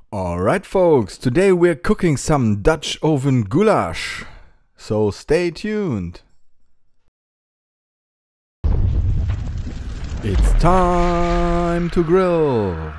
Alright folks, today we're cooking some Dutch oven goulash, so stay tuned. It's time to grill.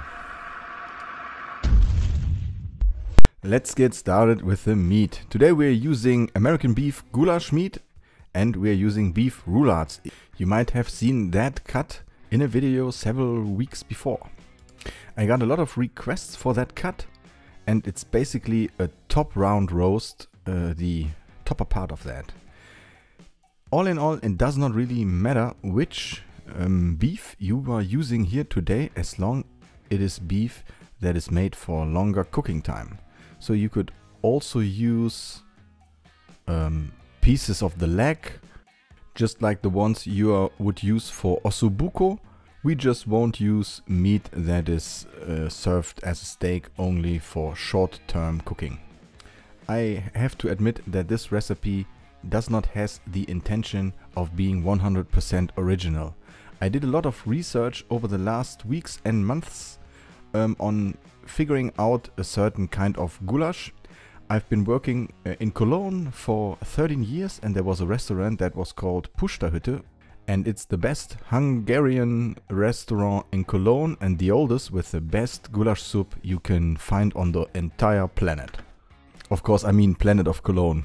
Let's get started with the meat. Today we're using American beef goulash meat and we're using beef roulades. You might have seen that cut in a video several weeks before. I got a lot of requests for that cut, and it's basically a top round roast, the topper part of that. All in all, it does not really matter which beef you are using here today, as long it is beef that is made for longer cooking time. So you could also use pieces of the leg, just like the ones you would use for ossobuco. We just won't use meat that is served as a steak only for short-term cooking. I have to admit that this recipe does not have the intention of being 100% original. I did a lot of research over the last weeks and months on figuring out a certain kind of goulash. I've been working in Cologne for 13 years, and there was a restaurant that was called Pusterhütte. And it's the best Hungarian restaurant in Cologne and the oldest with the best goulash soup you can find on the entire planet. Of course, I mean planet of Cologne.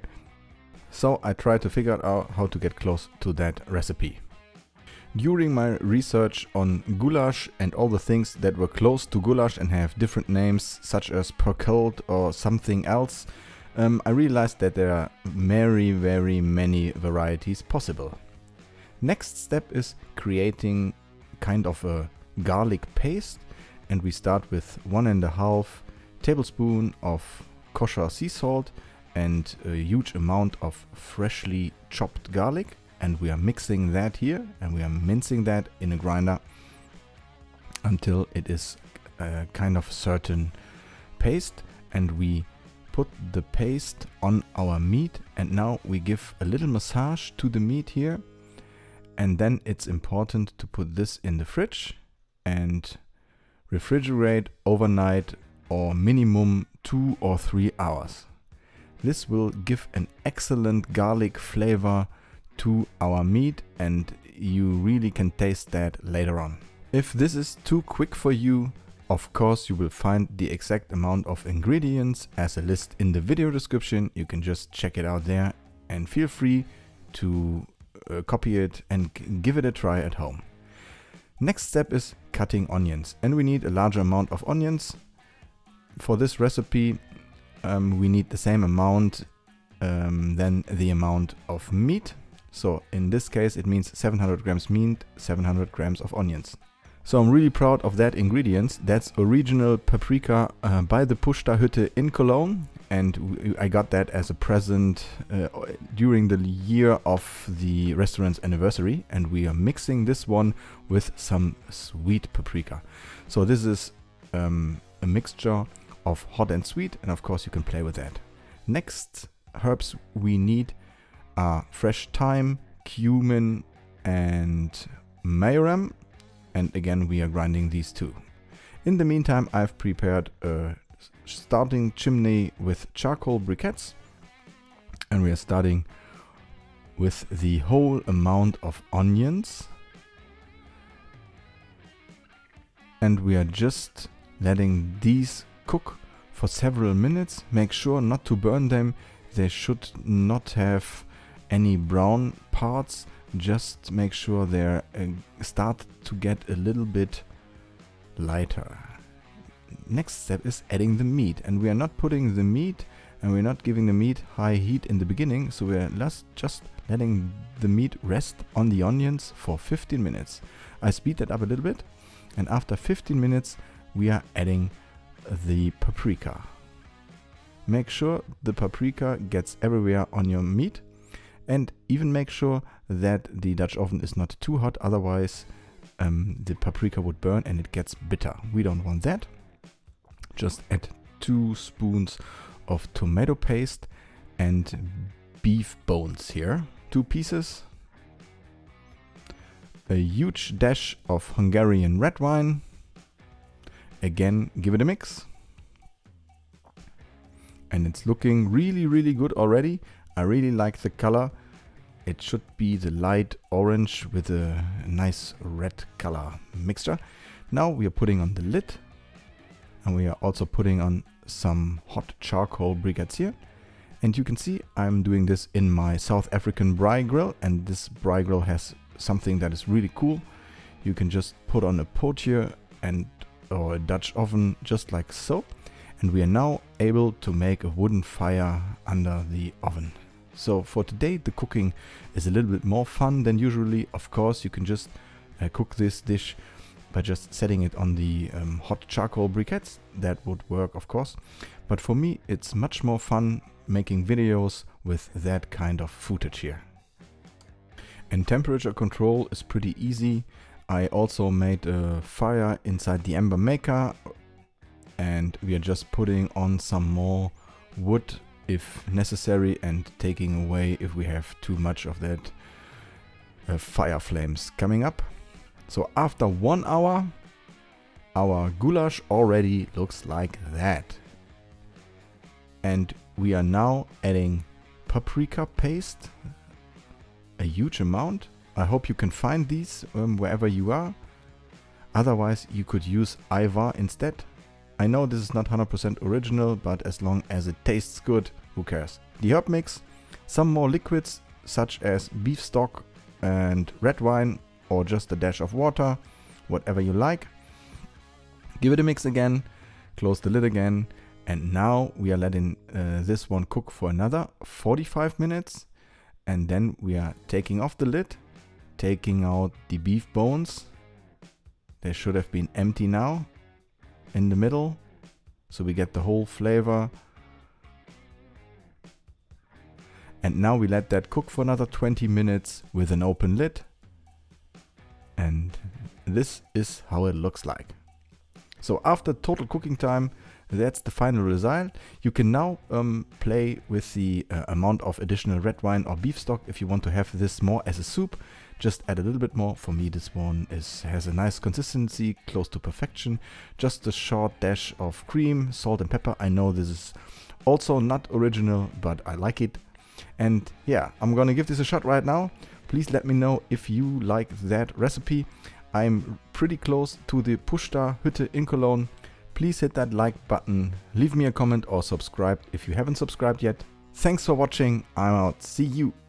So I tried to figure out how to get close to that recipe. During my research on goulash and all the things that were close to goulash and have different names, such as percult or something else, I realized that there are very many varieties possible. Next step is creating kind of a garlic paste, and we start with 1.5 tablespoons of kosher sea salt and a huge amount of freshly chopped garlic, and we are mixing that here and we are mincing that in a grinder until it is a kind of certain paste, and we put the paste on our meat, and now we give a little massage to the meat here. And then it's important to put this in the fridge and refrigerate overnight or minimum 2 or 3 hours. This will give an excellent garlic flavor to our meat, and you really can taste that later on. If this is too quick for you, of course you will find the exact amount of ingredients as a list in the video description. You can just check it out there, and feel free to copy it and give it a try at home. Next step is cutting onions, and we need a larger amount of onions. For this recipe we need the same amount than the amount of meat. So in this case it means 700 grams meat, 700 grams of onions. So I'm really proud of that ingredients. That's original paprika by the Pusterhütte in Cologne, and I got that as a present during the year of the restaurant's anniversary, and we are mixing this one with some sweet paprika. So this is a mixture of hot and sweet, and of course you can play with that. Next herbs we need are fresh thyme, cumin and majoram. And again, we are grinding these two. In the meantime, I've prepared a starting chimney with charcoal briquettes. And we are starting with the whole amount of onions. And we are just letting these cook for several minutes. Make sure not to burn them. They should not have any brown parts. Just make sure they start to get a little bit lighter. Next step is adding the meat, and we are not putting the meat and we're not giving the meat high heat in the beginning, so we're just letting the meat rest on the onions for 15 minutes. I speed that up a little bit, and after 15 minutes we are adding the paprika. Make sure the paprika gets everywhere on your meat. And even make sure that the Dutch oven is not too hot, otherwise the paprika would burn and it gets bitter. We don't want that. Just add 2 spoons of tomato paste and beef bones here. 2 pieces. A huge dash of Hungarian red wine. Again, give it a mix. And it's looking really good already. I really like the color. It should be the light orange with a nice red color mixture. Now we are putting on the lid, and we are also putting on some hot charcoal briquettes here. And you can see I'm doing this in my South African braai grill, and this braai grill has something that is really cool. You can just put on a potier or a Dutch oven just like so, and we are now able to make a wooden fire under the oven. So for today the cooking is a little bit more fun than usually. Of course you can just cook this dish by just setting it on the hot charcoal briquettes. That would work, of course, but for me it's much more fun making videos with that kind of footage here. And temperature control is pretty easy. I also made a fire inside the Ember Maker, and we are just putting on some more wood if necessary and taking away if we have too much of that fire flames coming up. So after 1 hour, our goulash already looks like that. And we are now adding paprika paste, a huge amount. I hope you can find these wherever you are. Otherwise you could use Ivar instead. I know this is not 100% original, but as long as it tastes good, who cares? The herb mix, some more liquids such as beef stock and red wine, or just a dash of water, whatever you like. Give it a mix again, close the lid again, and now we are letting this one cook for another 45 minutes. And then we are taking off the lid, taking out the beef bones. They should have been empty now in the middle, so we get the whole flavor. And now we let that cook for another 20 minutes with an open lid. And this is how it looks like. So after total cooking time, that's the final result. You can now play with the amount of additional red wine or beef stock if you want to have this more as a soup. Just add a little bit more. For me this one has a nice consistency, close to perfection. Just a short dash of cream, salt and pepper. I know this is also not original, but I like it. And yeah, I'm gonna give this a shot right now. Please let me know if you like that recipe. I'm pretty close to the Pushta Hütte in Cologne. Please hit that like button, leave me a comment or subscribe if you haven't subscribed yet. Thanks for watching, I'm out, see you.